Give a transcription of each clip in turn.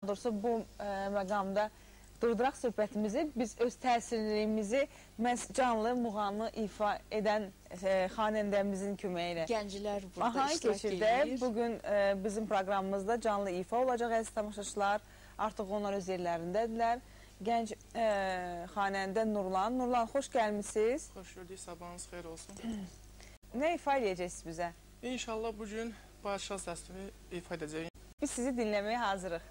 Doğrusu bu məqamda durduraq söhbətimizi, biz öz təsirliyimizi məhz canlı, muğamı ifa edən xanəndəmizin köməyi ilə gənclər burada iştirak edir. Bugün bizim proqramımızda canlı ifa olacaq əziz tamaşaçılar. Artıq onlar öz yerlərindədirlər. Gənc xanəndə Nurlan. Nurlan, xoş gəlmişsiniz. Xoş gördük, sabahınız xeyir olsun. Nə ifa edəcəksiniz bizə? İnşallah bugün Barışaz dəstini ifa edəcəyik. Biz sizi dinləməyə hazırıq.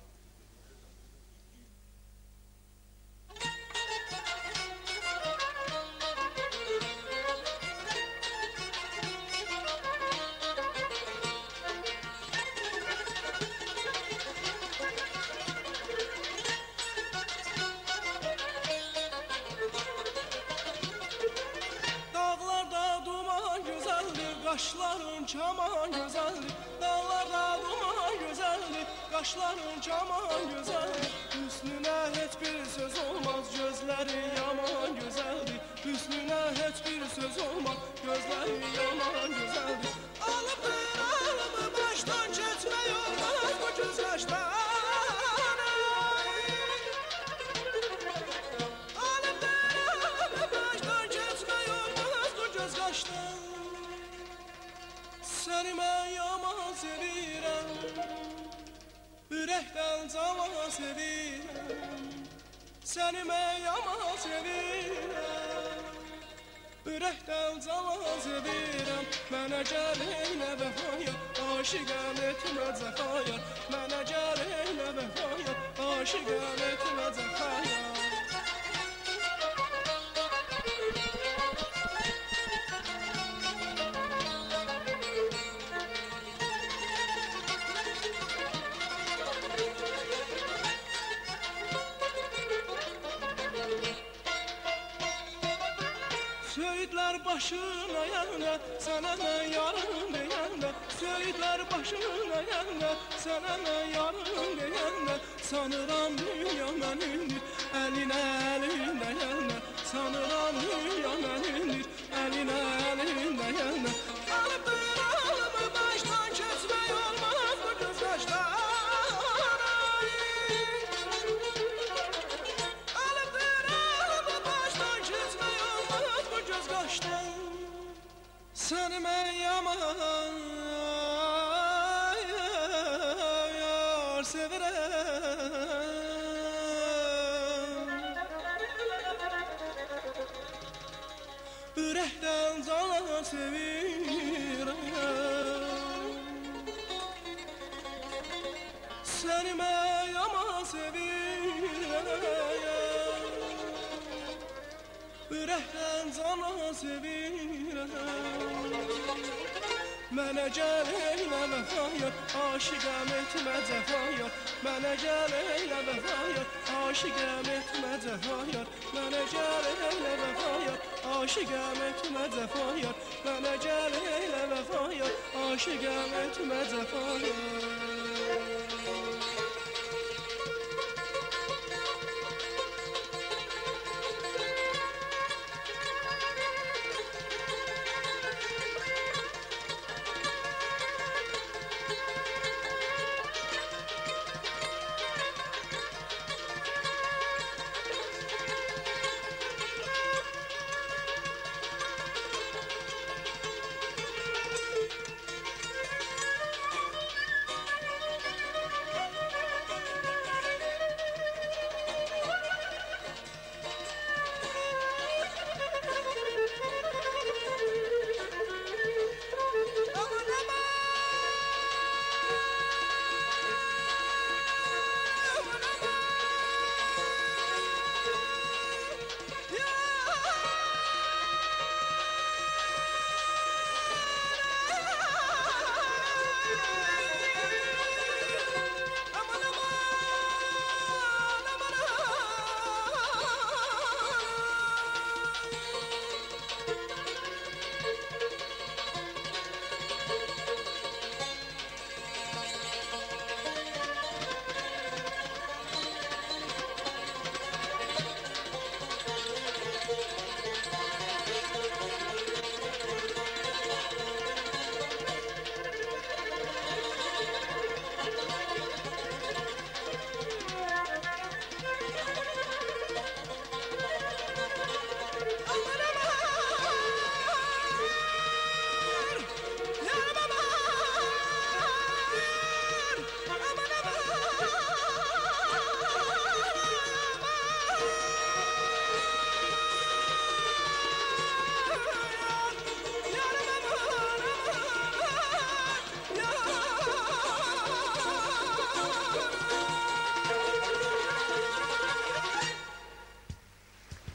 Qaşların çaman gözəldir, dağlarda duman gözəldir, qaşların çaman gözəldir. Hüsnünə heç bir söz olmaz, gözləri yaman gözəldir. Hüsnünə heç bir söz olmaz, gözləri yaman gözəldir. Alıbdır alımı başdan keçmək olmaz bu göz qaşdan. Alıbdır alımı başdan keçmək olmaz bu göz qaşdan. Səni mən yaman sevirəm, ürəkdən caman sevirəm. Səni mən yaman sevirəm, ürəkdən caman sevirəm. Mənə gəlinə vəfaya, aşiqəm etmə cəfaya. Mənə gəlinə vəfaya, aşiqəm etmə cəfaya. Söğütlər başına yəndə, sənə mən yarım deyəndə. Söğütlər başına yəndə, sənə mən yarım deyəndə. Sanıram dünya mənindir, əlinə əlində yəndə. Sanıram dünya mənindir, əlinə əlində yəndə. Alıbdır alımı başdan keçmək olmaz bu göz qaşdan. Səni mən yaman yar sevirəm. Ürəkdən canan sevirəm. Səni mən yaman sevirəm. Ürəkdən canan sevirəm. Mənə gəl eylə vəfaya, aşiqəm etmə cəfaya. Mənə gəl eylə vəfaya, aşiqəm etmə cəfaya. Mənə gəl eylə vəfaya, aşiqəm etmə cəfaya. Mənə gəl eylə vəfaya, aşiqəm etmə cəfaya.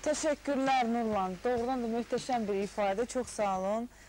Teşekkürler Nurlan. Doğrudan da möhtəşəm bir ifadə. Çox sağ olun.